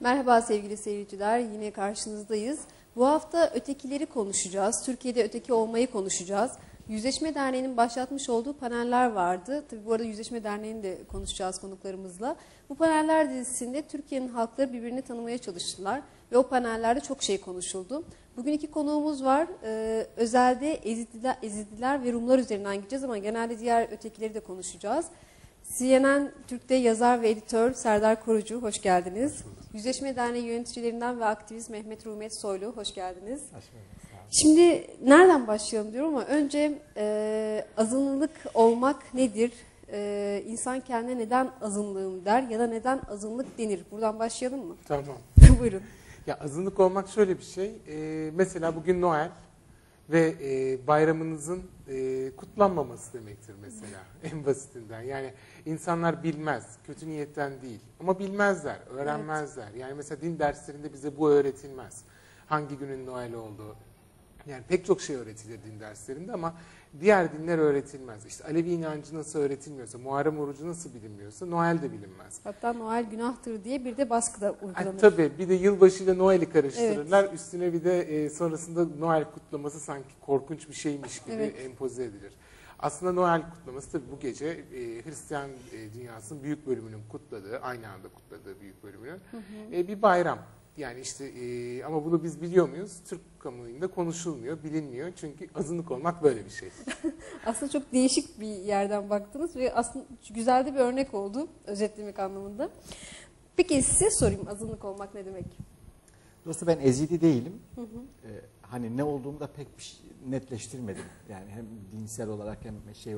Merhaba sevgili seyirciler, yine karşınızdayız. Bu hafta ötekileri konuşacağız, Türkiye'de öteki olmayı konuşacağız. Yüzleşme Derneği'nin başlatmış olduğu paneller vardı. Tabii bu arada Yüzleşme Derneği'ni de konuşacağız konuklarımızla. Bu paneller dizisinde Türkiye'nin halkları birbirini tanımaya çalıştılar ve o panellerde çok şey konuşuldu. Bugün iki konuğumuz var. Özelde Ezidiler ve Rumlar üzerinden gideceğiz ama genelde diğer ötekileri de konuşacağız. CNN Türk'te yazar ve editör Serdar Korucu, hoş geldiniz. Yüzleşme Derneği yöneticilerinden ve aktivist Mehmet Rumet Soylu, hoş geldiniz. Şimdi nereden başlayalım diyorum ama önce azınlık olmak nedir? İnsan kendine neden azınlığım der ya da neden azınlık denir? Buradan başlayalım mı? Tamam. Buyurun. Ya azınlık olmak şöyle bir şey. Mesela bugün Noel ve bayramınızın kutlanmaması demektir mesela en basitinden. Yani insanlar bilmez, kötü niyetten değil ama bilmezler, öğrenmezler. Evet. Yani mesela din derslerinde bize bu öğretilmez. Hangi günün Noel olduğu. Yani pek çok şey öğretilir din derslerinde ama diğer dinler öğretilmez. İşte Alevi inancı nasıl öğretilmiyorsa, Muharrem orucu nasıl bilinmiyorsa Noel de bilinmez. Hatta Noel günahtır diye bir de baskı da uygulanır. Tabii bir de yılbaşıyla Noel'i karıştırırlar. Evet. Üstüne bir de sonrasında Noel kutlaması sanki korkunç bir şeymiş gibi empoze edilir. Aslında Noel kutlaması tabii bu gece Hristiyan dünyasının büyük bölümünün kutladığı, aynı anda kutladığı büyük bölümünün bir bayram. Yani işte ama bunu biz biliyor muyuz? Türk kamuoyunda konuşulmuyor, bilinmiyor. Çünkü azınlık olmak böyle bir şey. Aslında çok değişik bir yerden baktınız ve aslında güzel de bir örnek oldu özetlemek anlamında. Peki size sorayım, azınlık olmak ne demek? Dolayısıyla ben Ezidi değilim. Hani ne olduğumu da pek bir netleştirmedim. Yani hem dinsel olarak hem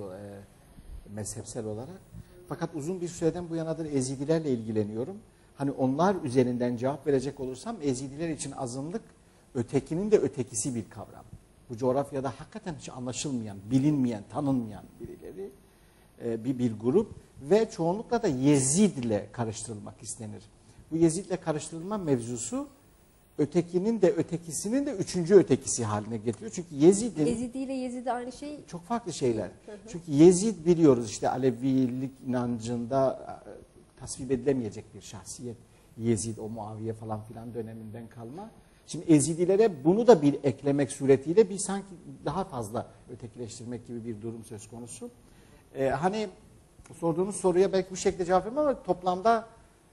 mezhepsel olarak. Fakat uzun bir süreden bu yanadır Ezidilerle ilgileniyorum. Hani onlar üzerinden cevap verecek olursam Ezidiler için azınlık ötekinin de ötekisi bir kavram. Bu coğrafyada hakikaten hiç anlaşılmayan, bilinmeyen, tanınmayan birileri, bir grup ve çoğunlukla da Yezid'le karıştırılmak istenir. Bu Yezid'le karıştırılma mevzusu ötekinin de ötekisinin de üçüncü ötekisi haline getiriyor. Çünkü Yezid'in... Ezidi ile Yezid aynı şey. Çok farklı şeyler. Çünkü Yezid biliyoruz işte Alevilik inancında tasvip edilemeyecek bir şahsiyet. Yezid, o Muaviye falan filan döneminden kalma. Şimdi Ezidilere bunu da bir eklemek suretiyle bir sanki daha fazla ötekileştirmek gibi bir durum söz konusu. Hani sorduğunuz soruya belki bu şekilde cevap vermem ama toplamda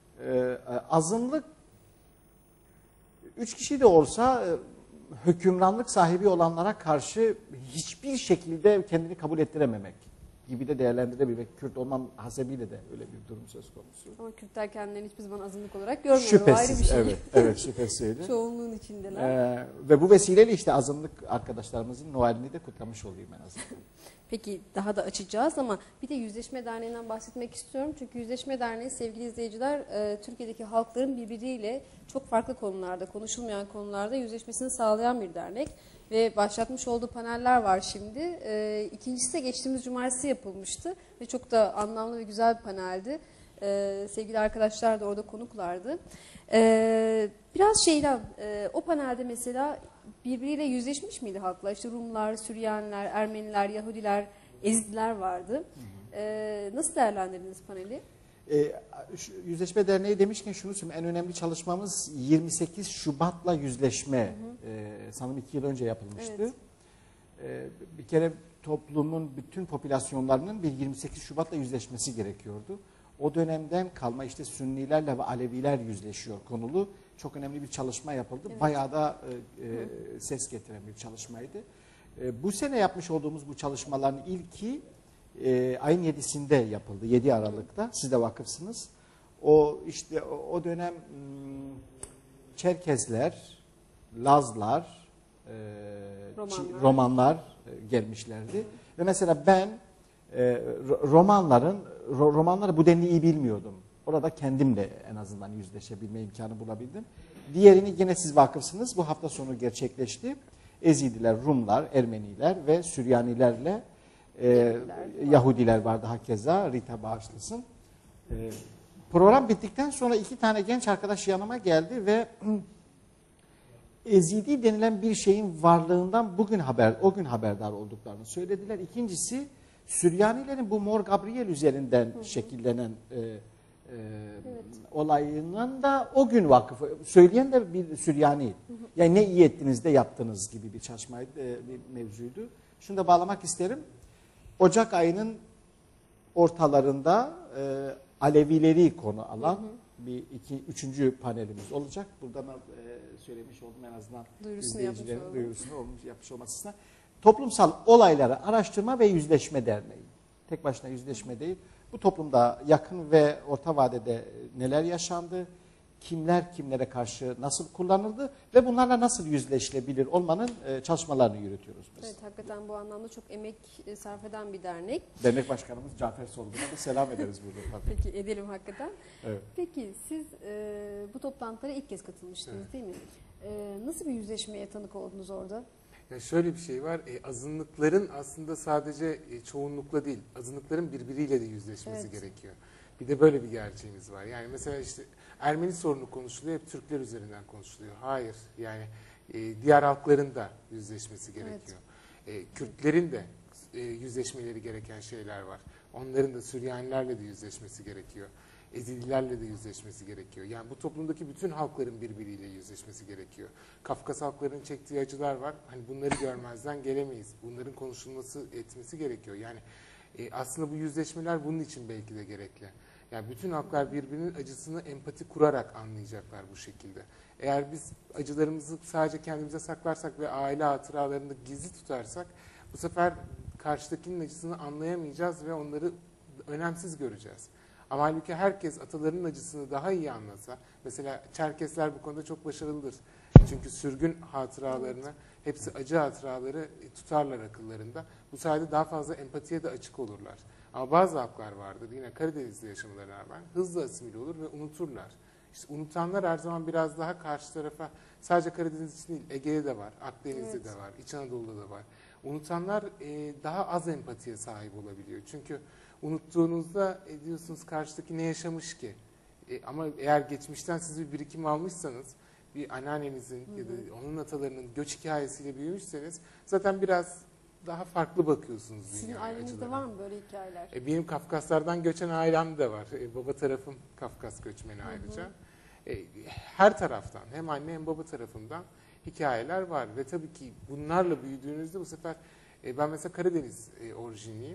azınlık 3 kişi de olsa hükümranlık sahibi olanlara karşı hiçbir şekilde kendini kabul ettirememek gibi de değerlendirebilmek. Kürt olmam hasebiyle de öyle bir durum söz konusu. Ama Kürtler kendilerini hiçbir zaman azınlık olarak görmüyor. Şüphesiz, ayrı bir şey. evet şüphesiz öyle. Çoğunluğun içindeler. Ve bu vesileyle işte azınlık arkadaşlarımızın Noel'ini de kutlamış olayım en azından. Peki daha da açacağız ama bir de Yüzleşme Derneği'nden bahsetmek istiyorum. Çünkü Yüzleşme Derneği sevgili izleyiciler Türkiye'deki halkların birbiriyle çok farklı konularda, konuşulmayan konularda yüzleşmesini sağlayan bir dernek. Ve başlatmış olduğu paneller var şimdi. İkincisi de geçtiğimiz cumartesi yapılmıştı ve çok da anlamlı ve güzel bir paneldi. Sevgili arkadaşlar da orada konuklardı. Biraz şeyden, o panelde mesela birbiriyle yüzleşmiş miydi halklar? İşte Rumlar, Süryaniler, Ermeniler, Yahudiler, Ezidiler vardı. Nasıl değerlendirdiniz paneli? Yüzleşme Derneği demişken şunu söyleyeyim, en önemli çalışmamız 28 Şubat'la yüzleşme. Sanırım 2 yıl önce yapılmıştı. Evet. Bir kere toplumun bütün popülasyonlarının bir 28 Şubat'la yüzleşmesi gerekiyordu. O dönemden kalma işte Sünnilerle ve Aleviler yüzleşiyor konulu. Çok önemli bir çalışma yapıldı. Evet. Bayağı da ses getiren bir çalışmaydı. Bu sene yapmış olduğumuz bu çalışmaların ilki ayın 7'sinde yapıldı. 7 Aralık'ta. Siz de vakıfsınız. O dönem Çerkezler, Lazlar, Romanlar gelmişlerdi. Ve mesela ben romanları bu denli iyi bilmiyordum. Orada kendimle en azından yüzleşebilme imkanı bulabildim. Diğerini yine siz vakıfsınız. Bu hafta sonu gerçekleşti. Ezidiler, Rumlar, Ermeniler ve Süryanilerle Yahudiler vardı hakeza. Rita bağışlasın. Program bittikten sonra 2 tane genç arkadaş yanıma geldi ve Ezidi denilen bir şeyin varlığından o gün haberdar olduklarını söylediler. İkincisi Süryanilerin bu Mor Gabriel üzerinden şekillenen olayından da o gün vakıfı. Söyleyen de bir Süryani. Yani ne iyi ettiniz de yaptınız gibi bir çalışmaydı, bir mevzuydu. Şunu da bağlamak isterim. Ocak ayının ortalarında Alevileri konu alan bir üçüncü panelimiz olacak. Buradan söylemiş oldum en azından izleyicilerin duyurusunu yapmış olması açısından. Toplumsal Olayları Araştırma ve Yüzleşme Derneği. Tek başına yüzleşme değil. Bu toplumda yakın ve orta vadede neler yaşandı, kimler kimlere karşı nasıl kullanıldı ve bunlarla nasıl yüzleşilebilir olmanın çalışmalarını yürütüyoruz biz. Evet, hakikaten bu anlamda çok emek sarf eden bir dernek. Dernek Başkanımız Cafer Solgun'a da selam ederiz burada. Peki, edelim hakikaten. Evet. Peki siz bu toplantılara ilk kez katılmıştınız değil mi? Nasıl bir yüzleşmeye tanık oldunuz orada? Ya şöyle bir şey var, azınlıkların aslında sadece çoğunlukla değil, azınlıkların birbiriyle de yüzleşmesi gerekiyor. Bir de böyle bir gerçeğimiz var. Yani mesela işte Ermeni sorunu konuşuluyor, hep Türkler üzerinden konuşuluyor. Hayır, yani diğer halkların da yüzleşmesi gerekiyor. Kürtlerin de yüzleşmeleri gereken şeyler var. Onların da Süryanilerle de yüzleşmesi gerekiyor. Ezililerle de yüzleşmesi gerekiyor. Yani bu toplumdaki bütün halkların birbiriyle yüzleşmesi gerekiyor. Kafkas halklarının çektiği acılar var. Hani bunları görmezden gelemeyiz. Bunların konuşulması, etmesi gerekiyor. Yani aslında bu yüzleşmeler bunun için belki de gerekli. Yani bütün halklar birbirinin acısını empati kurarak anlayacaklar bu şekilde. Eğer biz acılarımızı sadece kendimize saklarsak ve aile hatıralarını gizli tutarsak bu sefer karşıdakinin acısını anlayamayacağız ve onları önemsiz göreceğiz. Ama halbuki herkes atalarının acısını daha iyi anlasa, mesela Çerkesler bu konuda çok başarılıdır. Çünkü sürgün hatıralarını, hepsi acı hatıraları tutarlar akıllarında. Bu sayede daha fazla empatiye de açık olurlar. Ama bazı halklar vardır, yine Karadeniz'de yaşamalarına rağmen hızlı asimile olur ve unuturlar. İşte unutanlar her zaman biraz daha karşı tarafa, sadece Karadeniz için değil, Ege'de de var, Akdeniz'de de var, İç Anadolu'da da var. Unutanlar daha az empatiye sahip olabiliyor. Çünkü unuttuğunuzda diyorsunuz karşıdaki ne yaşamış ki? Ama eğer geçmişten siz bir birikim almışsanız, bir anneannenizin ya da onun atalarının göç hikayesiyle büyümüşseniz zaten biraz daha farklı bakıyorsunuz dünyaya. Sizin ailenizde var mı böyle hikayeler? Benim Kafkaslardan göçen ailem de var. Baba tarafım Kafkas göçmeni ayrıca. Her taraftan, hem anne hem baba tarafından hikayeler var. Ve tabii ki bunlarla büyüdüğünüzde bu sefer ben mesela Karadeniz orijinliyim.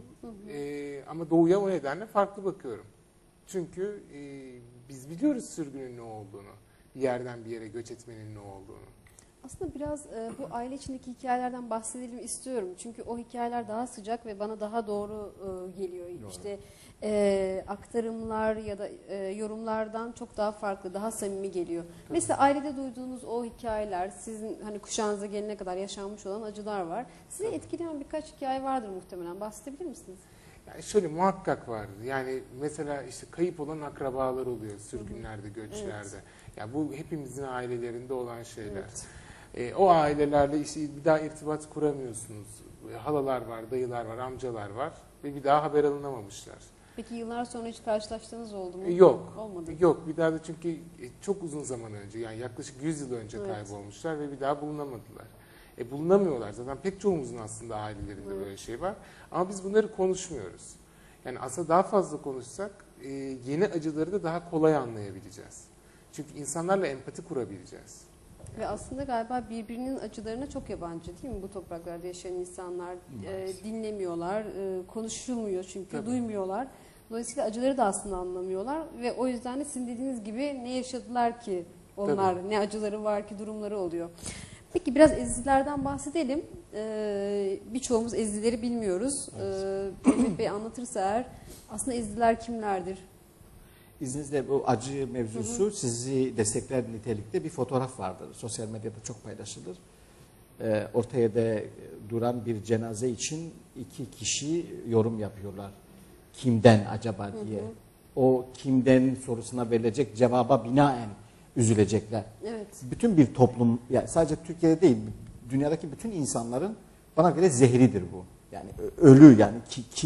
Ama doğuya o nedenle farklı bakıyorum. Çünkü biz biliyoruz sürgünün ne olduğunu, bir yerden bir yere göç etmenin ne olduğunu. Aslında biraz bu aile içindeki hikayelerden bahsedelim istiyorum. Çünkü o hikayeler daha sıcak ve bana daha doğru geliyor. Doğru. İşte aktarımlar ya da yorumlardan çok daha farklı, daha samimi geliyor. Tabii. Mesela ailede duyduğunuz o hikayeler, sizin hani kuşağınıza gelene kadar yaşanmış olan acılar var. Sizi etkileyen birkaç hikaye vardır muhtemelen. Bahsedebilir misiniz? Yani şöyle muhakkak vardı. Yani mesela işte kayıp olan akrabalar oluyor sürgünlerde, göçlerde. Yani bu hepimizin ailelerinde olan şeyler. O ailelerle işte bir daha irtibat kuramıyorsunuz. Halalar var, dayılar var, amcalar var ve bir daha haber alınamamışlar. Peki yıllar sonra hiç karşılaştığınız oldu mu? Yok. Olmadı. Yok. Bir daha da çünkü çok uzun zaman önce, yani yaklaşık 100 yıl önce kaybolmuşlar ve bir daha bulunamadılar. Bulunamıyorlar. Zaten pek çoğumuzun aslında ailelerinde böyle şey var. Ama biz bunları konuşmuyoruz. Yani aslında daha fazla konuşsak yeni acıları da daha kolay anlayabileceğiz. Çünkü insanlarla empati kurabileceğiz. Ve aslında galiba birbirinin acılarına çok yabancı değil mi bu topraklarda yaşayan insanlar? Dinlemiyorlar, konuşulmuyor çünkü, duymuyorlar. Dolayısıyla acıları da aslında anlamıyorlar ve o yüzden de sizin dediğiniz gibi ne yaşadılar ki onlar, ne acıları var ki durumları oluyor. Peki biraz Ezizilerden bahsedelim. Birçoğumuz Ezizileri bilmiyoruz. Mehmet Bey anlatırsa eğer, aslında Eziziler kimlerdir? İzninizle bu acı mevzusu sizi destekler nitelikte bir fotoğraf vardır. Sosyal medyada çok paylaşılır. Ortaya da duran bir cenaze için iki kişi yorum yapıyorlar. Kimden acaba diye. O kimden sorusuna verilecek cevaba binaen üzülecekler. Evet. Bütün bir toplum, yani sadece Türkiye'de değil, dünyadaki bütün insanların bana göre zehridir bu. Yani ölü, yani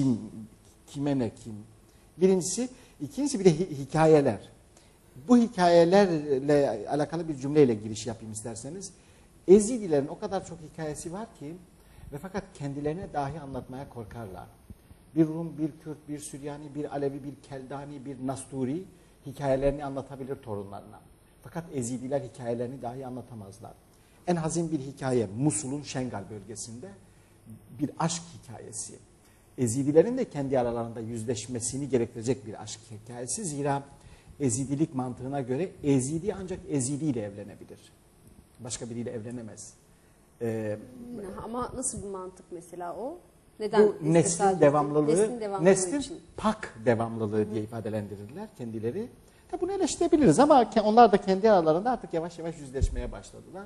kime ne kim. Birincisi. İkincisi bir de hikayeler. Bu hikayelerle alakalı bir cümleyle giriş yapayım isterseniz. Ezidilerin o kadar çok hikayesi var ki ve fakat kendilerine dahi anlatmaya korkarlar. Bir Rum, bir Kürt, bir Süryani, bir Alevi, bir Keldani, bir Nasturi hikayelerini anlatabilir torunlarına. Fakat Ezidiler hikayelerini dahi anlatamazlar. En hazin bir hikaye Musul'un Şengal bölgesinde bir aşk hikayesi. Ezidilerin de kendi aralarında yüzleşmesini gerektirecek bir aşk hikayesi. Zira Ezidilik mantığına göre Ezidi ancak Ezidi ile evlenebilir. Başka biriyle evlenemez. Ama nasıl bir mantık mesela o? Neden? Bu neslin devamlılığı, neslin için. pak devamlılığı diye ifadelendirirler kendileri. Tabi bunu eleştirebiliriz ama onlar da kendi aralarında artık yavaş yavaş yüzleşmeye başladılar.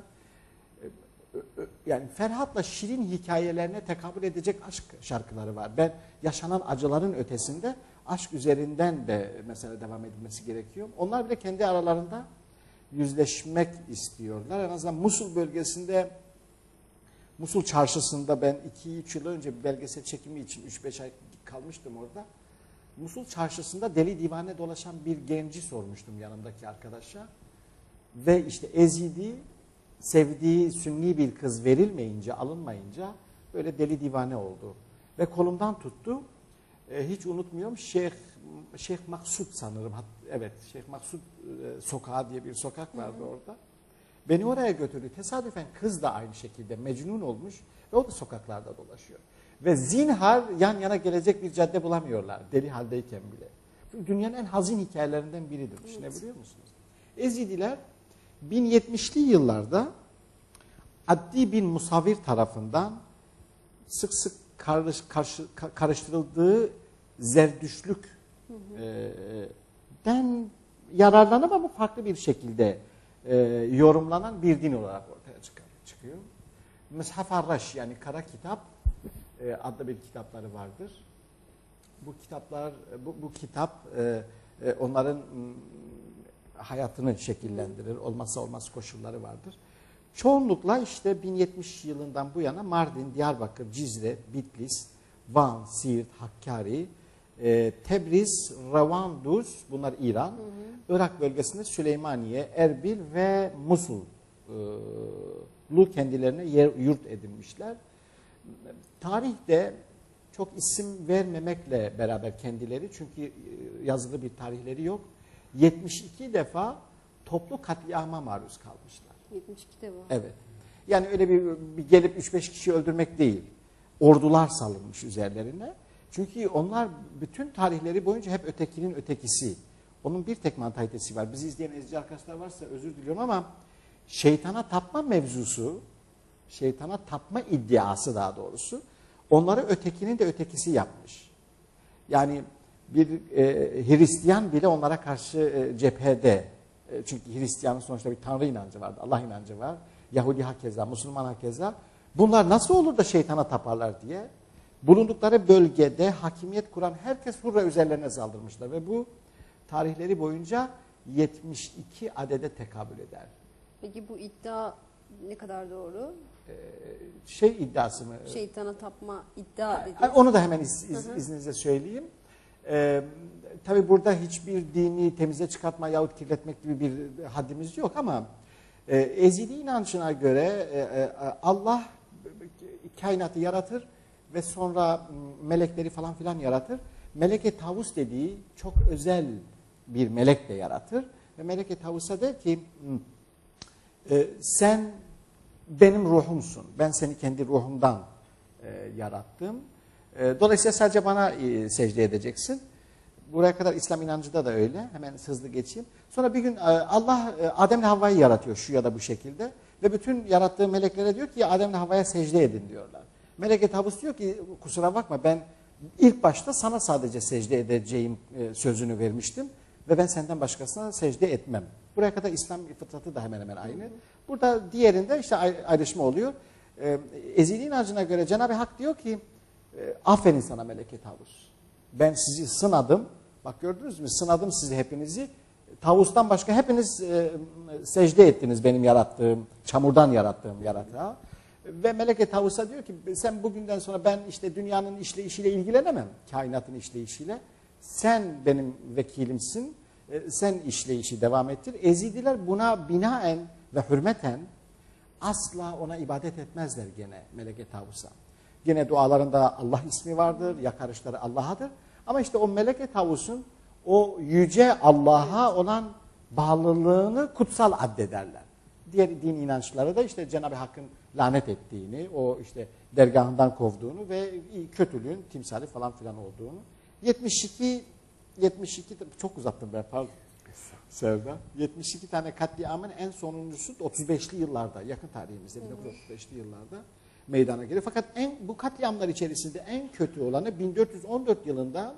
Yani Ferhat'la Şirin hikayelerine tekabül edecek aşk şarkıları var. Ben yaşanan acıların ötesinde aşk üzerinden de mesela devam edilmesi gerekiyor. Onlar bile kendi aralarında yüzleşmek istiyorlar. En azından Musul bölgesinde, Musul çarşısında ben 2-3 yıl önce bir belgesel çekimi için 3-5 ay kalmıştım orada. Musul çarşısında deli divane dolaşan bir genci sormuştum yanımdaki arkadaşa. Ve işte Ezidi sevdiği Sünni bir kız verilmeyince, alınmayınca böyle deli divane oldu. Ve kolumdan tuttu. Hiç unutmuyorum Şeyh Maksud sanırım. Evet, Şeyh Maksud sokağı diye bir sokak vardı orada. Beni oraya götürdü. Tesadüfen kız da aynı şekilde mecnun olmuş ve o da sokaklarda dolaşıyor. Ve zinhar yan yana gelecek bir cadde bulamıyorlar deli haldeyken bile. Dünyanın en hazin hikayelerinden biridir. Düşünebiliyor musunuz? Ezidiler 1070'li yıllarda Addi bin Musavir tarafından sık sık karıştırıldığı Zerdüştlük'ten yararlanıp ama farklı bir şekilde yorumlanan bir din olarak ortaya çıkıyor. Meshaf Arraş yani Kara Kitap adlı bir kitapları vardır. Bu kitap onların hayatını şekillendirir. Olmazsa olmaz koşulları vardır. Çoğunlukla işte 1070 yılından bu yana Mardin, Diyarbakır, Cizre, Bitlis, Van, Siirt, Hakkari, Tebriz, Ravanduz, bunlar İran, Irak bölgesinde Süleymaniye, Erbil ve Musul'u kendilerine yurt edinmişler. Tarihte çok isim vermemekle beraber kendileri, çünkü yazılı bir tarihleri yok, 72 defa toplu katliama maruz kalmışlar. 72 defa. Evet. Yani öyle bir gelip 3-5 kişi öldürmek değil. Ordular salınmış üzerlerine. Çünkü onlar bütün tarihleri boyunca hep ötekinin ötekisi. Onun bir tek mantalitesi var. Bizi izleyen ezici arkadaşlar varsa özür diliyorum ama şeytana tapma mevzusu, şeytana tapma iddiası daha doğrusu, onları ötekinin de ötekisi yapmış. Yani bir Hristiyan bile onlara karşı cephede. Çünkü Hristiyanın sonuçta bir Tanrı inancı vardı, Allah inancı var. Yahudi hakeza, Müslüman hakeza. Bunlar nasıl olur da şeytana taparlar diye bulundukları bölgede hakimiyet kuran herkes hurra üzerlerine saldırmışlar. Ve bu tarihleri boyunca 72 adede tekabül eder. Peki bu iddia ne kadar doğru? İddiası mı? Şeytana tapma iddia dedi. Onu da hemen izninizle söyleyeyim. Tabi burada hiçbir dini temize çıkartma yahut kirletmek gibi bir haddimiz yok ama Ezidi inancına göre Allah kainatı yaratır ve sonra melekleri falan filan yaratır. Meleke Tavus dediği çok özel bir melek de yaratır. Ve Meleke Tavus'a der ki sen benim ruhumsun. Ben seni kendi ruhumdan yarattım. Dolayısıyla sadece bana secde edeceksin. Buraya kadar İslam inancında da öyle. Hemen hızlı geçeyim. Sonra bir gün Allah Adem'le Havva'yı yaratıyor şu ya da bu şekilde. Ve bütün yarattığı meleklere diyor ki Adem'le Havva'ya secde edin diyorlar. Meleke Tavus diyor ki kusura bakma ben ilk başta sana sadece secde edeceğim sözünü vermiştim. Ve ben senden başkasına secde etmem. Buraya kadar İslam fıtratı da hemen hemen aynı. Burada diğerinde işte ayrışma oluyor. Ezidi inancına göre Cenab-ı Hak diyor ki aferin sana Meleke Tavus. Ben sizi sınadım. Bak gördünüz mü? Sınadım sizi hepinizi. Tavustan başka hepiniz secde ettiniz benim yarattığım, çamurdan yarattığım yaratığa. Ve Meleke Tavus'a diyor ki sen bugünden sonra ben işte dünyanın işleyişiyle ilgilenemem. Kainatın işleyişiyle. Sen benim vekilimsin. Sen işleyişi devam ettir. Ezidiler buna binaen ve hürmeten asla ona ibadet etmezler gene Meleke Tavus'a. Gene dualarında Allah ismi vardır, yakarışları Allah'adır. Ama işte o Meleke Tavus'un o yüce Allah'a olan bağlılığını kutsal addederler. Diğer din inançları da işte Cenab-ı Hakk'ın lanet ettiğini, o işte dergahından kovduğunu ve kötülüğün timsali falan filan olduğunu. 72 çok uzattım ben, pardon. Sevda. 72 tane katliamın en sonuncusu 35'li yıllarda, yakın tarihimizde 1935'li yıllarda meydana geliyor. Fakat bu katliamlar içerisinde en kötü olanı 1414 yılında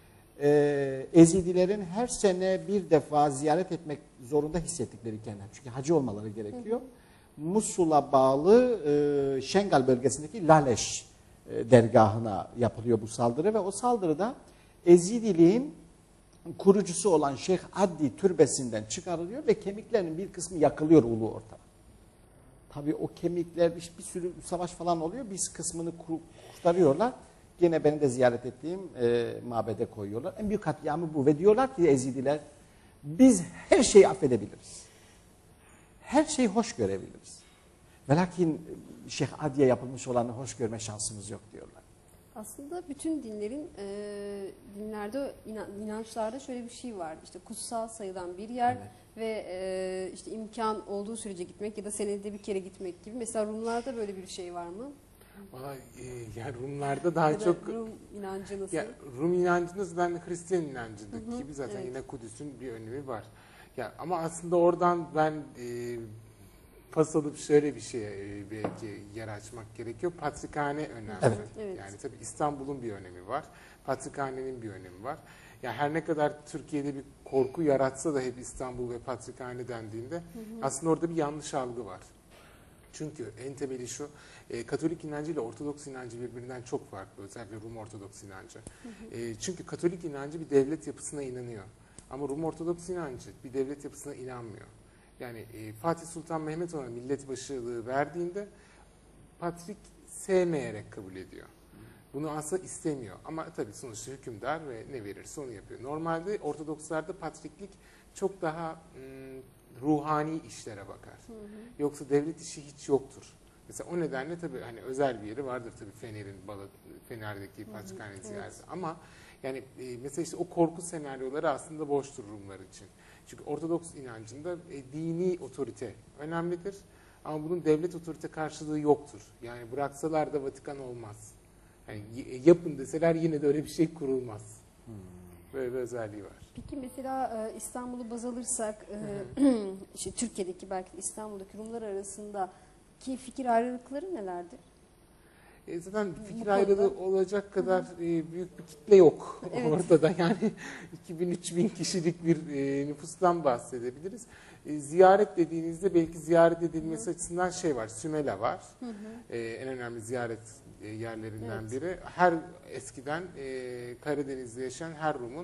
Ezidilerin her sene bir defa ziyaret etmek zorunda hissettikleri kendileri. Çünkü hacı olmaları gerekiyor. Musul'a bağlı Şengal bölgesindeki Laleş dergahına yapılıyor bu saldırı ve o saldırıda Ezidiliğin kurucusu olan Şeyh Addi türbesinden çıkarılıyor ve kemiklerinin bir kısmı yakılıyor ulu orta. Tabii o kemikler bir sürü savaş falan oluyor. Bir kısmını kurtarıyorlar. Yine benim de ziyaret ettiğim mabede koyuyorlar. En büyük katliamı bu ve diyorlar ki Ezidiler, biz her şeyi affedebiliriz. Her şeyi hoş görebiliriz. Ve lakin Şeyh Adi'ye yapılmış olanı hoş görme şansımız yok diyorlar. Aslında bütün dinlerin, dinlerde, inançlarda şöyle bir şey var. İşte kutsal sayılan bir yer ve işte imkan olduğu sürece gitmek ya da senede bir kere gitmek gibi. Mesela Rumlarda böyle bir şey var mı? Vallahi, yani Rumlarda daha Ya da çok Rum inancı nasıl? ya, Rum inancı nasıl, ben de Hristiyan inancındaki gibi zaten yine Kudüs'ün bir önemi var. Ya ama aslında oradan ben pas alıp şöyle bir şeye belki yer açmak gerekiyor. Patrikhane önemli. Evet. Yani tabii İstanbul'un bir önemi var. Patrikhanenin bir önemi var. Ya her ne kadar Türkiye'de bir korku yaratsa da hep İstanbul ve Patrikhane dendiğinde aslında orada bir yanlış algı var. Çünkü en temeli şu, Katolik inancı ile Ortodoks inancı birbirinden çok farklı. Özellikle Rum Ortodoks inancı. Çünkü Katolik inancı bir devlet yapısına inanıyor. Ama Rum Ortodoks inancı bir devlet yapısına inanmıyor. Yani Fatih Sultan Mehmet ona millet başılığı verdiğinde Patrik sevmeyerek kabul ediyor. Bunu aslında istemiyor. Ama tabii sonuçta hükümdar ve ne verirse onu yapıyor. Normalde Ortodokslarda patriklik çok daha ruhani işlere bakar. Yoksa devlet işi hiç yoktur. Mesela o nedenle tabii hani özel bir yeri vardır tabii Fener'deki Patrikhane ziyareti. Ama yani mesela işte o korku senaryoları aslında boştur Rumlar için. Çünkü Ortodoks inancında dini otorite önemlidir. Ama bunun devlet otorite karşılığı yoktur. Yani bıraksalar da Vatikan olmaz. Yani yapın deseler yine de öyle bir şey kurulmaz. Böyle bir özelliği var. Peki mesela İstanbul'u baz alırsak, işte Türkiye'deki belki İstanbul'daki Rumlar arasındaki fikir ayrılıkları nelerdir? Zaten fikir ayrılığı olacak kadar büyük bir kitle yok ortada. Yani 2000-3000 kişilik bir nüfustan bahsedebiliriz. Ziyaret dediğinizde belki ziyaret edilmesi açısından şey var, Sümela var. En önemli ziyaret yerlerinden biri. Eskiden Karadeniz'de yaşayan her Rum'un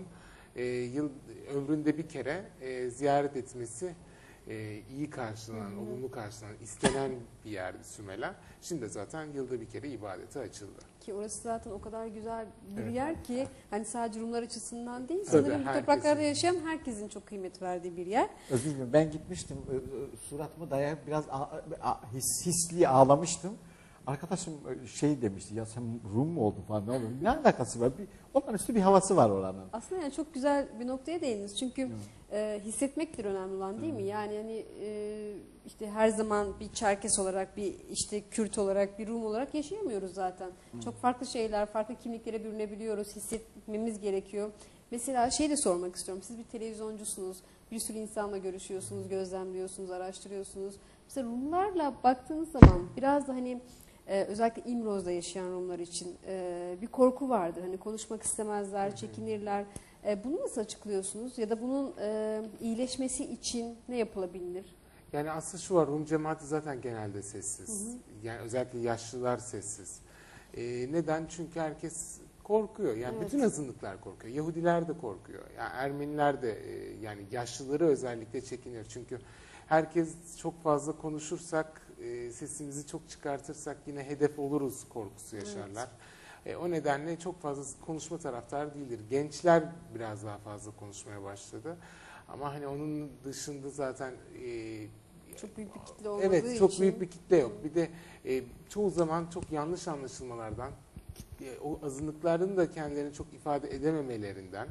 ömründe bir kere ziyaret etmesi iyi karşılanan, olumlu karşılanan, istenen bir yerdi Sümela. Şimdi zaten yılda bir kere ibadete açıldı. Ki orası zaten o kadar güzel bir yer ki hani sadece Rumlar açısından değil, Tabii, sanırım bu topraklarda yaşayan herkesin çok kıymet verdiği bir yer. Özür dilerim, ben gitmiştim, suratımı dayayıp biraz hisli ağlamıştım. Arkadaşım şey demişti, ya sen Rum mu oldun falan, ne oldu? Ne alakası var? Olağanüstü bir havası var oranın. Aslında yani çok güzel bir noktaya değindiniz. Çünkü hissetmektir önemli olan, değil mi? Yani hani işte her zaman bir Çerkes olarak, bir işte Kürt olarak, bir Rum olarak yaşayamıyoruz zaten. Çok farklı şeyler, farklı kimliklere bürünebiliyoruz. Hissetmemiz gerekiyor. Mesela şey de sormak istiyorum. Siz bir televizyoncusunuz. Bir sürü insanla görüşüyorsunuz, gözlemliyorsunuz, araştırıyorsunuz. Mesela Rumlarla baktığınız zaman biraz da hani özellikle İmroz'da yaşayan Rumlar için bir korku vardır. Hani konuşmak istemezler, çekinirler. Bunu nasıl açıklıyorsunuz? Ya da bunun iyileşmesi için ne yapılabilir? Yani aslında şu var, Rum cemaati zaten genelde sessiz. Yani özellikle yaşlılar sessiz. Neden? Çünkü herkes korkuyor. Yani bütün azınlıklar korkuyor. Yahudiler de korkuyor. Yani Ermeniler de yani yaşlıları özellikle çekiniyor. Çünkü herkes çok fazla konuşursak, sesimizi çok çıkartırsak yine hedef oluruz korkusu yaşarlar. O nedenle çok fazla konuşma taraftarı değildir. Gençler biraz daha fazla konuşmaya başladı. Ama hani onun dışında zaten çok büyük bir kitle olmadığı evet, çok için. büyük bir kitle yok. Bir de çoğu zaman çok yanlış anlaşılmalardan, o azınlıkların da kendilerini çok ifade edememelerinden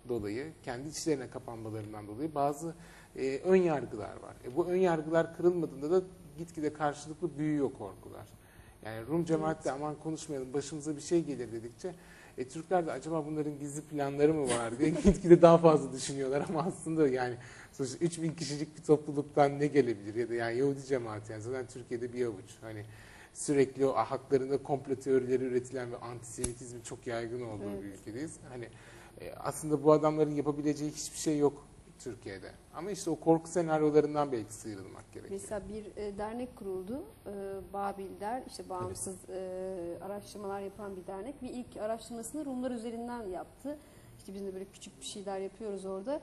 dolayı, kendi içlerine kapanmalarından dolayı bazı ön yargılar var. Bu ön yargılar kırılmadığında da gitgide karşılıklı büyüyor korkular. Yani Rum cemaati de aman konuşmayalım, başımıza bir şey gelir dedikçe Türkler de acaba bunların gizli planları mı var diye gitgide daha fazla düşünüyorlar ama aslında yani sonuçta 3000 kişilik bir topluluktan ne gelebilir ya da yani Yahudi cemaati yani zaten Türkiye'de bir avuç hani sürekli o haklarında komplo teorileri üretilen ve antisemitizmin çok yaygın olduğu bir ülkedeyiz. Hani aslında bu adamların yapabileceği hiçbir şey yok Türkiye'de. Ama işte o korku senaryolarından belki sıyrılmak gerekiyor. Mesela bir dernek kuruldu. Babil'der, işte bağımsız araştırmalar yapan bir dernek. Bir ilk araştırmasını Rumlar üzerinden yaptı. İşte biz de böyle küçük bir şeyler yapıyoruz orada.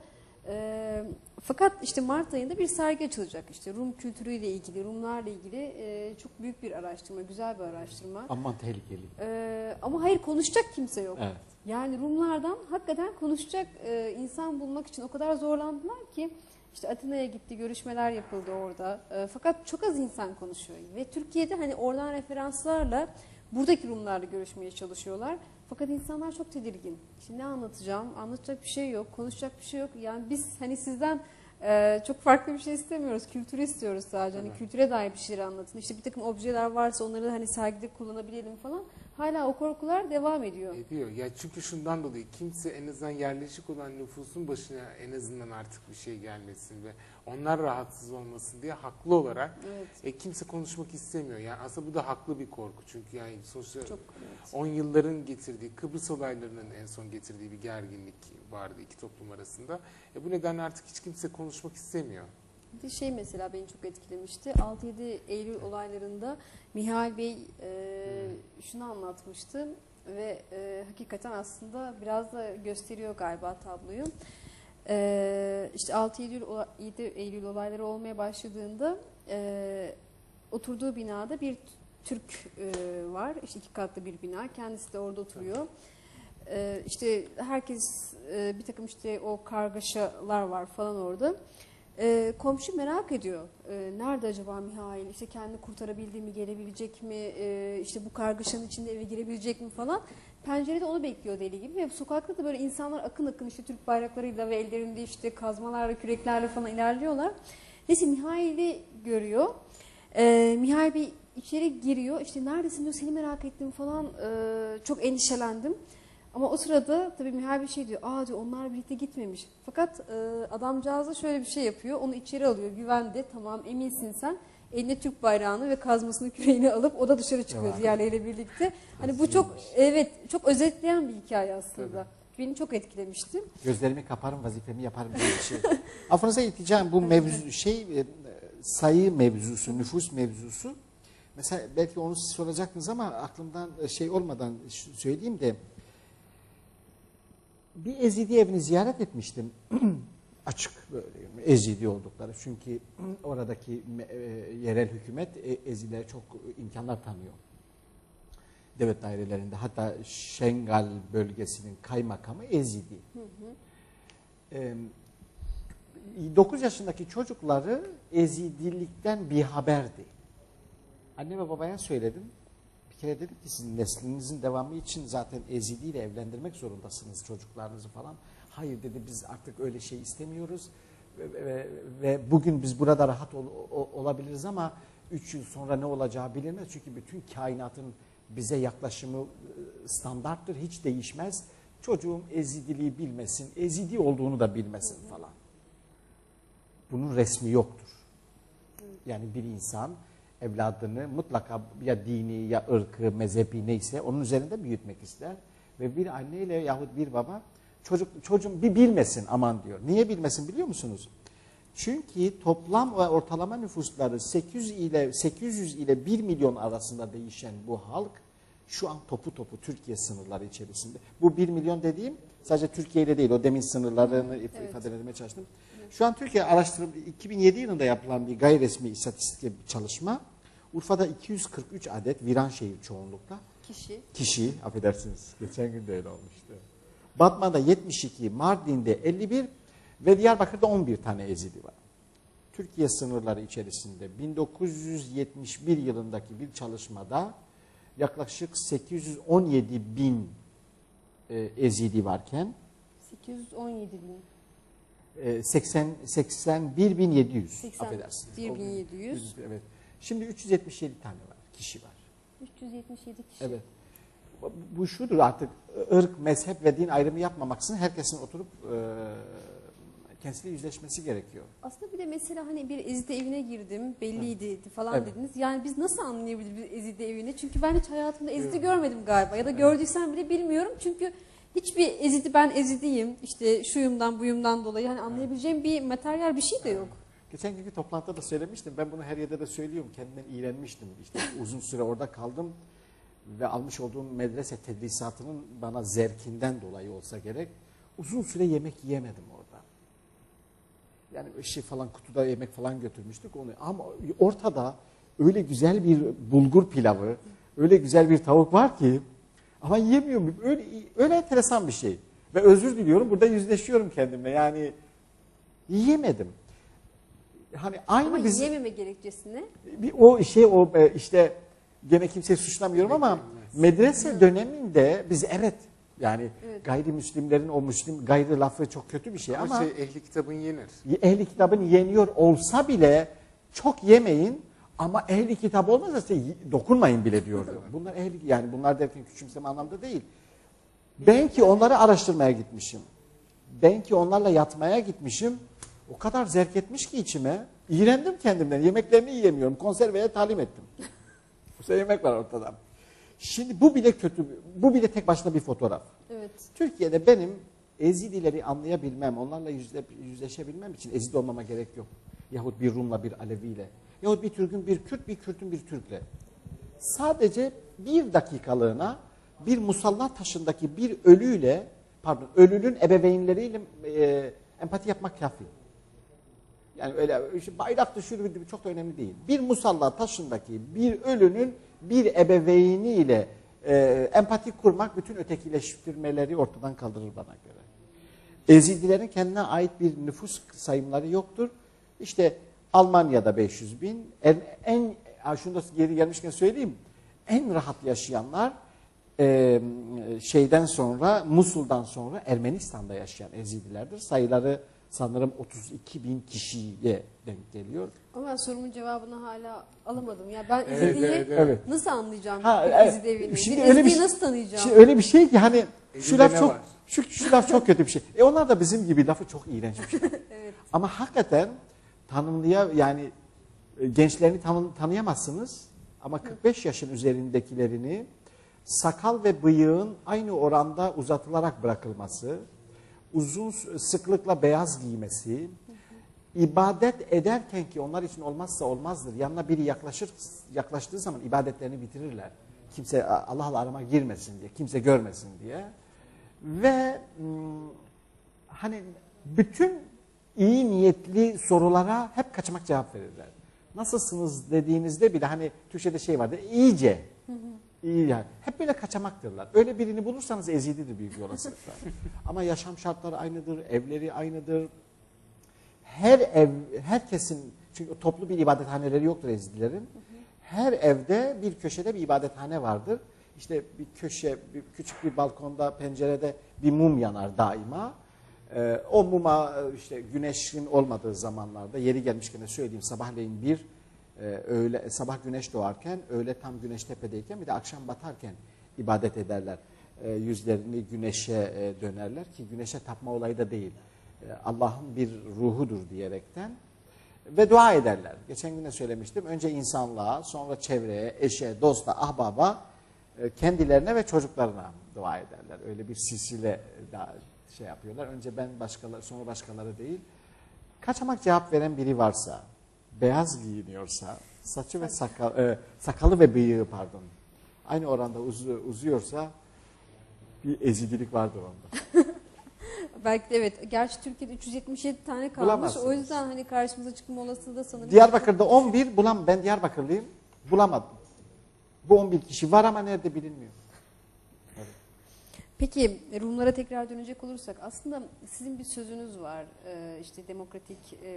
Fakat işte Mart ayında bir sergi açılacak. İşte Rum kültürüyle ilgili, Rumlarla ilgili çok büyük bir araştırma, güzel bir araştırma. Aman tehlikeli. Ama hayır, konuşacak kimse yok. Evet. Yani Rumlardan hakikaten konuşacak insan bulmak için o kadar zorlandılar ki işte Atina'ya gitti, görüşmeler yapıldı orada. Fakat çok az insan konuşuyor ve Türkiye'de hani oradan referanslarla buradaki Rumlarla görüşmeye çalışıyorlar. Fakat insanlar çok tedirgin. İşte ne anlatacağım? Anlatacak bir şey yok, konuşacak bir şey yok. Yani biz hani sizden çok farklı bir şey istemiyoruz. Kültürü istiyoruz sadece. Hani kültüre dair bir şeyler anlatın. İşte bir takım objeler varsa onları da hani sergide kullanabilelim falan. Hala o korkular devam ediyor. Ediyor. Ya çünkü şundan dolayı kimse en azından yerleşik olan nüfusun başına en azından artık bir şey gelmesin ve onlar rahatsız olmasın diye haklı olarak kimse konuşmak istemiyor. Yani aslında bu da haklı bir korku. Çünkü yani sonuçta Çok, 10 yılların getirdiği, Kıbrıs olaylarının en son getirdiği bir gerginlik vardı iki toplum arasında. Bu nedenle artık hiç kimse konuşmak istemiyor. Bir şey mesela beni çok etkilemişti. 6-7 Eylül olaylarında Mihail Bey şunu anlatmıştı ve hakikaten aslında biraz da gösteriyor galiba tabloyu. İşte 6-7 Eylül olayları olmaya başladığında oturduğu binada bir Türk var. İşte 2 katlı bir bina. Kendisi de orada oturuyor. İşte herkes bir takım işte o kargaşalar var falan orada. Komşu merak ediyor. Nerede acaba Mihail? İşte kendini kurtarabildi mi? Gelebilecek mi? İşte bu kargaşanın içinde eve girebilecek mi falan. Pencerede onu bekliyor deli gibi. Ve sokakta da böyle insanlar akın akın işte Türk bayraklarıyla ve ellerinde işte kazmalarla, küreklerle falan ilerliyorlar. Neyse Mihail'i görüyor. Mihail Bey içeri giriyor. İşte neredesin diyor, seni merak ettim falan. Çok endişelendim. Ama o sırada tabii Mihail bir şey diyor. Aa diyor, onlar birlikte gitmemiş. Fakat adamcağız da şöyle bir şey yapıyor. Onu içeri alıyor. Güvende, tamam eminsin sen. Eline Türk bayrağını ve kazmasını, küreğini alıp o da dışarı çıkıyor diğerleriyle birlikte. Hani bu çok çok özetleyen bir hikaye aslında. Beni çok etkilemişti. Gözlerimi kaparım, vazifemi yaparım diye bir şey. Affınıza ilticam bu mevzu sayı mevzusu, nüfus mevzusu. Mesela belki onu siz soracaktınız ama aklımdan olmadan söyleyeyim de bir Ezidi evini ziyaret etmiştim. Açık böyle Ezidi oldukları. Çünkü oradaki yerel hükümet Ezilere çok imkanlar tanıyor. Devlet dairelerinde hatta Şengal bölgesinin kaymakamı Ezidi. 9 yaşındaki çocukları Ezidilikten bir haberdi. Anne ve babaya söyledim. Bir kere dedim ki sizin neslinizin devamı için zaten Ezidi ile evlendirmek zorundasınız çocuklarınızı falan. Hayır dedi, biz artık öyle şey istemiyoruz ve bugün biz burada rahat olabiliriz ama 3 yıl sonra ne olacağı bilinmez. Çünkü bütün kainatın bize yaklaşımı standarttır, hiç değişmez. Çocuğum Ezidiliği bilmesin, Ezidi olduğunu da bilmesin falan. Bunun resmi yoktur. Yani bir insan evladını mutlaka ya dini ya ırkı, mezhebi neyse onun üzerinde büyütmek ister. Ve bir anneyle yahut bir baba çocuğum bir bilmesin aman diyor. Niye bilmesin biliyor musunuz? Çünkü toplam ve ortalama nüfusları 800 ile 1 milyon arasında değişen bu halk şu an topu topu Türkiye sınırları içerisinde. Bu 1 milyon dediğim sadece Türkiye ile değil, o demin sınırlarını ifade etmeye çalıştım. Şu an Türkiye araştırma 2007 yılında yapılan bir gayri resmi istatistik çalışma. Urfa'da 243 adet Viranşehir çoğunlukla. Kişi, affedersiniz. Geçen gün de öyle olmuştu. Batman'da 72, Mardin'de 51 ve Diyarbakır'da 11 tane Ezidi var. Türkiye sınırları içerisinde 1971 yılındaki bir çalışmada yaklaşık 817 bin Ezidi varken 817 bin. 81.700 affedersiniz. 81.700. Evet. Şimdi 377 tane var, kişi var. 377 kişi. Evet. Bu şudur artık, ırk, mezhep ve din ayrımı yapmamaksızın herkesin oturup kendisiyle yüzleşmesi gerekiyor. Aslında bir de mesela hani bir Ezide evine girdim, belliydi falan Evet. dediniz. Yani biz nasıl anlayabiliriz bir Ezide evini? Çünkü ben hiç hayatımda Ezide görmedim galiba. Ya da gördüysem bile bilmiyorum. Çünkü hiçbir Ezidi, ben Ezidiyim, işte şuyumdan buyumdan dolayı hani anlayabileceğim bir materyal bir şey de yok. Geçen günkü toplantıda da söylemiştim. Ben bunu her yerde de söylüyorum. Kendimden iğrenmiştim. İşte uzun süre orada kaldım ve almış olduğum medrese tedrisatının bana zevkinden dolayı olsa gerek uzun süre yemek yiyemedim orada. Yani falan kutuda yemek falan götürmüştük onu. Ama ortada öyle güzel bir bulgur pilavı, öyle güzel bir tavuk var ki ama yiyemiyorum. Öyle enteresan bir şey. Ve özür diliyorum. Burada yüzleşiyorum kendimle. Yani yiyemedim. Hani aynı Ama biz yiyememe gerekçesine. işte gene kimseyi suçlamıyorum ama medrese döneminde biz evet gayrimüslimlerin o gayrı lafı çok kötü bir şey ama ehli kitabın yenir. Ehli kitabın yeniyor olsa bile çok yemeyin ama ehli kitap olmazsa dokunmayın bile diyordu. Bunlar bunlar derken küçümseme anlamda değil. Ben ki onları araştırmaya gitmişim. Ben ki onlarla yatmaya gitmişim. O kadar zevk etmiş ki içime. İğrendim kendimden. Yemeklerini yiyemiyorum. Konserveye talim ettim. Bu sefer yemek var ortada. Şimdi bu bile kötü. Bu bile tek başına bir fotoğraf. Evet. Türkiye'de benim Ezidileri anlayabilmem, onlarla yüzleşebilmem için Ezidi olmama gerek yok. Yahut bir Rum'la bir Alevi'yle. Yahut bir Türk'ün bir Kürt, bir Kürt'ün bir Türk'le. Sadece bir dakikalığına bir musalla taşındaki bir ölünün ebeveynleriyle empati yapmak kafi. Yani öyle işte bayrak düşürü çok da önemli değil. Bir musalla taşındaki bir ölünün bir ebeveyniyle empati kurmak bütün ötekileştirmeleri ortadan kaldırır bana göre. Ezidilerin kendine ait bir nüfus sayımları yoktur. İşte Almanya'da 500 bin, şunu da geri gelmişken söyleyeyim, en rahat yaşayanlar Musul'dan sonra Ermenistan'da yaşayan Ezidilerdir. Sayıları sanırım 32 bin kişiye denk geliyor. Ama ben sorumun cevabını hala alamadım. Ya ben Ezidi'yi nasıl anlayacağım? Ezidi evini. Şimdi Ezidi'yi nasıl tanıyacağım? Şimdi öyle bir şey ki hani şu Ezide laf çok kötü bir şey. Onlar da bizim gibi lafı çok iğrenç bir şey. Evet. Ama hakikaten gençlerini tanıyamazsınız ama 45 yaşın üzerindekilerini sakal ve bıyığın aynı oranda uzatılarak bırakılması, uzun sıklıkla beyaz giymesi, ibadet ederken ki onlar için olmazsa olmazdır. Yanına biri yaklaştığı zaman ibadetlerini bitirirler. Kimse Allah'la arama girmesin diye, kimse görmesin diye. Ve hani bütün iyi niyetli sorulara hep kaçamak cevap verirler. Nasılsınız dediğinizde bile hani Türkçe'de şey vardır, iyice. İyi yani. Hep böyle kaçamaktırlar. Öyle birini bulursanız Ezididir büyük bir olasılıkla. Ama yaşam şartları aynıdır, evleri aynıdır. Herkesin, çünkü toplu bir ibadethaneleri yoktur Ezidilerin. Her evde bir köşede bir ibadethane vardır. İşte bir küçük bir balkonda, pencerede bir mum yanar daima. O muma işte güneşin olmadığı zamanlarda, yeri gelmişken de söyleyeyim, sabahleyin sabah güneş doğarken, öğle tam güneş tepedeyken, bir de akşam batarken ibadet ederler. Yüzlerini güneşe dönerler ki güneşe tapma olayı da değil. Allah'ın bir ruhudur diyerekten ve dua ederler. Geçen gün de söylemiştim. Önce insanlığa, sonra çevreye, eşe, dosta, ahbaba, kendilerine ve çocuklarına dua ederler. Öyle bir silsile yapıyorlar. Önce ben, başkaları, sonra başkaları değil. Kaçamak cevap veren biri varsa, beyaz giyiniyorsa, saçı ve sakalı ve bıyığı aynı oranda uzuyorsa bir ezidilik vardır onda. Belki de evet. Gerçi Türkiye'de 377 tane kalmış. Bulamazsınız. O yüzden hani karşımıza çıkma olasılığı da sanırım. Diyarbakır'da 11 ben Diyarbakırlıyım, bulamadım. Bu 11 kişi var ama nerede bilinmiyor. Evet. Peki Rumlara tekrar dönecek olursak aslında sizin bir sözünüz var. İşte demokratik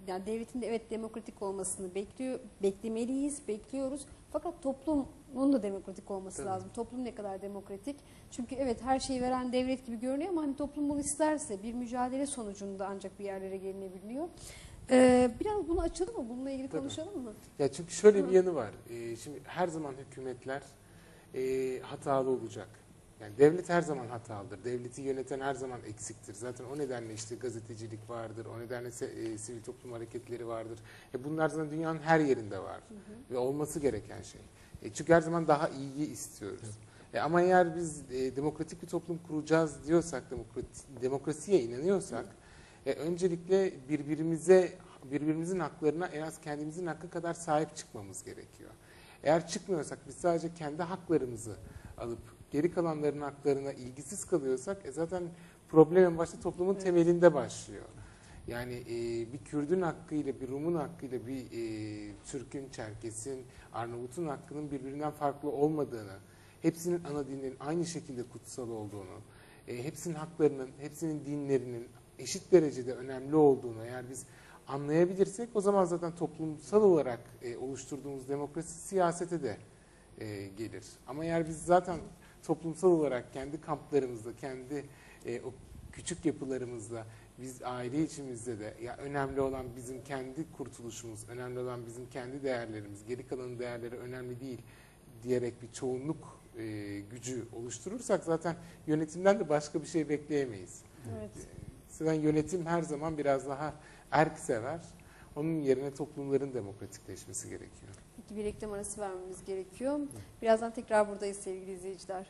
yani devletin de evet demokratik olmasını bekliyoruz. Fakat toplumun da demokratik olması Tabii. lazım. Toplum ne kadar demokratik? Çünkü evet her şeyi veren devlet gibi görünüyor ama hani toplum bunu isterse bir mücadele sonucunda ancak bir yerlere gelinebiliyor. Biraz bunu açalım mı? Bununla ilgili Tabii. konuşalım mı? Ya çünkü şöyle bir yanı var. Şimdi her zaman hükümetler hatalı olacak. Yani devlet her zaman hatalıdır. Devleti yöneten her zaman eksiktir. Zaten o nedenle işte gazetecilik vardır. O nedenle sivil toplum hareketleri vardır. Bunlar zaten dünyanın her yerinde var. Ve olması gereken şey. Çünkü her zaman daha iyiyi istiyoruz. Ama eğer biz demokratik bir toplum kuracağız diyorsak, demokrasiye inanıyorsak, öncelikle birbirimizin haklarına en az kendimizin hakkı kadar sahip çıkmamız gerekiyor. Eğer çıkmıyorsak, biz sadece kendi haklarımızı alıp geri kalanların haklarına ilgisiz kalıyorsak zaten problem en başta toplumun temelinde başlıyor. Yani bir Kürdün hakkıyla, bir Rum'un hakkıyla, bir Türk'ün, Çerkes'in, Arnavut'un hakkının birbirinden farklı olmadığını, hepsinin ana dininin aynı şekilde kutsal olduğunu, hepsinin haklarının, hepsinin dinlerinin eşit derecede önemli olduğunu eğer biz anlayabilirsek, o zaman zaten toplumsal olarak oluşturduğumuz demokrasi siyasete de gelir. Ama eğer biz zaten toplumsal olarak kendi kamplarımızda, kendi o küçük yapılarımızda, biz aile içimizde de ya önemli olan bizim kendi kurtuluşumuz, önemli olan bizim kendi değerlerimiz, geri kalanın değerleri önemli değil diyerek bir çoğunluk gücü oluşturursak zaten yönetimden de başka bir şey bekleyemeyiz. Evet. Zaten yönetim her zaman biraz daha erksever. Onun yerine toplumların demokratikleşmesi gerekiyor. Peki bir reklam arası vermemiz gerekiyor. Birazdan tekrar buradayız sevgili izleyiciler.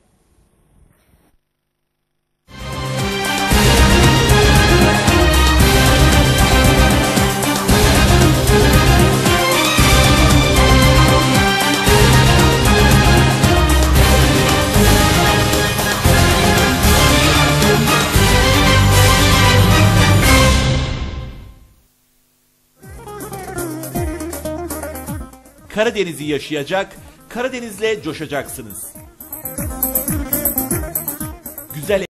Karadeniz'i yaşayacak, Karadeniz'le coşacaksınız. Güzel